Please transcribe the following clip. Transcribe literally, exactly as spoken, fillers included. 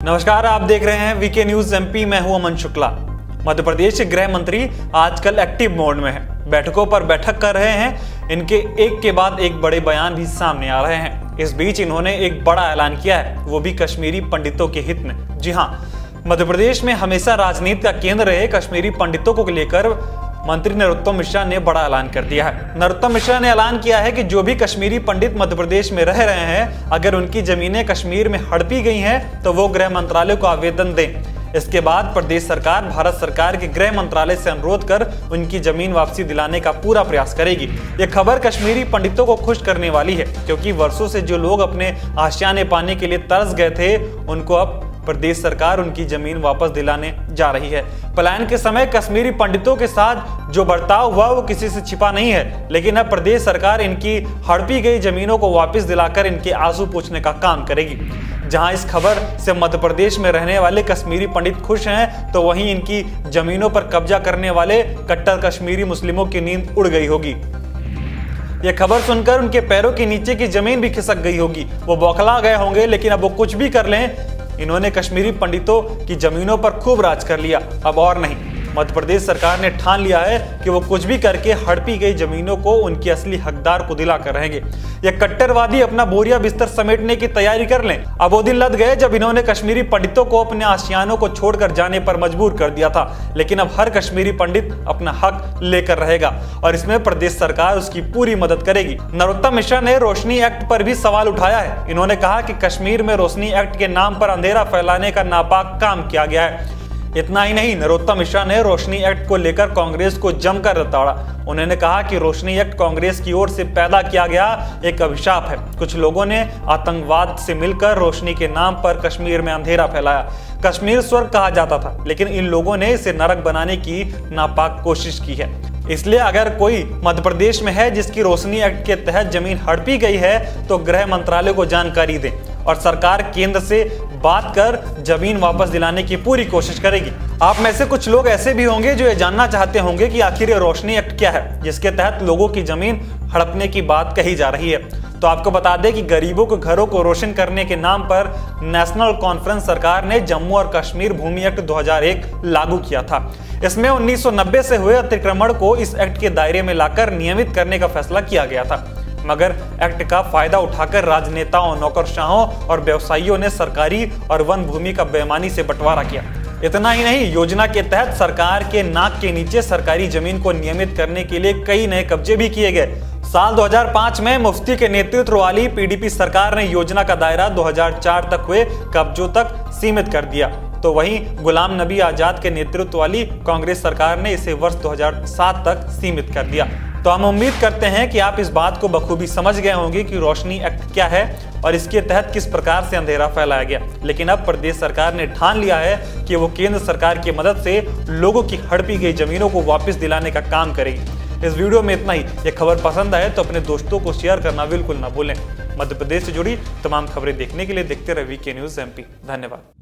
नमस्कार, आप देख रहे हैं वीके न्यूज एमपी। मैं हूं अमन शुक्ला। मध्य प्रदेश के गृह मंत्री आजकल एक्टिव मोड में हैं, बैठकों पर बैठक कर रहे हैं। इनके एक के बाद एक बड़े बयान भी सामने आ रहे हैं। इस बीच इन्होंने एक बड़ा ऐलान किया है, वो भी कश्मीरी पंडितों के हित में। जी हां, मध्य प्रदेश में हमेशा राजनीति का केंद्र रहे कश्मीरी पंडितों को लेकर मंत्री नरोत्तम मिश्रा ने बड़ा ऐलान कर दिया है। नरोत्तम मिश्रा ने ऐलान किया है कि जो भी कश्मीरी पंडित मध्य प्रदेश में रह रहे हैं, अगर उनकी जमीनें कश्मीर में हड़पी गई हैं तो वो गृह मंत्रालय को आवेदन दें। इसके बाद प्रदेश सरकार भारत सरकार के गृह मंत्रालय से अनुरोध कर उनकी जमीन वापसी दिलाने का पूरा प्रयास करेगी। ये खबर कश्मीरी पंडितों को खुश करने वाली है, क्योंकि वर्षों से जो लोग अपने आशियाने पाने के लिए तरस गए थे, उनको अब प्रदेश सरकार उनकी जमीन वापस दिलाने जा रही है। पलायन के समय कश्मीरी पंडितों के साथ जो बर्ताव हुआ वो किसी से छिपा नहीं है, लेकिन अब प्रदेश सरकार इनकी हड़पी गई जमीनों को वापस दिलाकर इनके आंसू पोंछने का काम करेगी। जहां इस खबर से मध्य प्रदेश में रहने वाले कश्मीरी पंडित खुश हैं, तो वहीं इनकी जमीनों पर कब्जा करने वाले कट्टर कश्मीरी मुस्लिमों की नींद उड़ गई होगी। यह खबर सुनकर उनके पैरों के नीचे की जमीन भी खिसक गई होगी। वो बौखला गए होंगे, लेकिन अब वो कुछ भी कर लें, इन्होंने कश्मीरी पंडितों की जमीनों पर खूब राज कर लिया, अब और नहीं। मध्य प्रदेश सरकार ने ठान लिया है कि वो कुछ भी करके हड़पी गई जमीनों को उनके असली हकदार को दिलाकर रहेंगे। ये कट्टरवादी अपना बोरिया बिस्तर समेटने की तैयारी कर लें। अब वो दिन लद गए जब इन्होंने कश्मीरी पंडितों को अपने आशियानों को छोड़कर जाने पर मजबूर कर दिया था, लेकिन अब हर कश्मीरी पंडित अपना हक लेकर रहेगा और इसमें प्रदेश सरकार उसकी पूरी मदद करेगी। नरोत्तम मिश्रा ने रोशनी एक्ट पर भी सवाल उठाया है। इन्होंने कहा कि कश्मीर में रोशनी एक्ट के नाम पर अंधेरा फैलाने का नापाक काम किया गया है। इतना ही नहीं, नरोत्तम मिश्रा ने रोशनी एक्ट को लेकर कांग्रेस को जमकर रताड़ा। उन्होंने कहा कि रोशनी एक्ट कांग्रेस की ओर से पैदा किया गया एक अभिशाप है। कुछ लोगों ने आतंकवाद से मिलकर रोशनी के नाम पर कश्मीर में अंधेरा फैलाया। कश्मीर स्वर्ग कहा जाता था, लेकिन इन लोगों ने इसे नरक बनाने की नापाक कोशिश की है। इसलिए अगर कोई मध्य प्रदेश में है जिसकी रोशनी एक्ट के तहत जमीन हड़पी गई है, तो गृह मंत्रालय को जानकारी दें और सरकार केंद्र से बात कर जमीन वापस दिलाने की पूरी कोशिश करेगी। आप में से कुछ लोग ऐसे भी होंगे जो ये जानना चाहते होंगे कि आखिर ये रोशनी एक्ट क्या है, जिसके तहत लोगों की जमीन हड़पने की बात कही जा रही है। तो आपको बता दें कि गरीबों के घरों को रोशन करने के नाम पर नेशनल कॉन्फ्रेंस सरकार ने जम्मू और कश्मीर भूमि एक्ट दो हज़ार एक लागू किया था। इसमें उन्नीस सौ नब्बे से हुए अतिक्रमण को इस एक्ट के दायरे में लाकर नियमित करने का फैसला किया गया था, मगर एक्ट का फायदा उठाकर राजनेताओं, नौकरशाहों और व्यवसायियों ने सरकारी और वन भूमि का बेईमानी से बंटवारा किया। इतना ही नहीं, योजना के तहत सरकार के नाक के नीचे सरकारी जमीन को नियमित करने के लिए कई नए कब्जे भी किए गए। साल दो हज़ार पाँच में मुफ्ती के नेतृत्व वाली पीडीपी सरकार ने योजना का दायरा दो हज़ार चार तक हुए कब्जों तक सीमित कर दिया, तो वहीं गुलाम नबी आजाद के नेतृत्व वाली कांग्रेस सरकार ने इसे वर्ष दो हज़ार सात तक सीमित कर दिया। तो हम उम्मीद करते हैं कि आप इस बात को बखूबी समझ गए होंगे कि रोशनी एक्ट क्या है और इसके तहत किस प्रकार से अंधेरा फैलाया गया। लेकिन अब प्रदेश सरकार ने ठान लिया है कि वो केंद्र सरकार की मदद से लोगों की हड़पी गई जमीनों को वापस दिलाने का काम करेगी। इस वीडियो में इतना ही। ये खबर पसंद आए तो अपने दोस्तों को शेयर करना बिल्कुल ना भूलें। मध्य प्रदेश से जुड़ी तमाम खबरें देखने के लिए देखते रहे वीके न्यूज एमपी। धन्यवाद।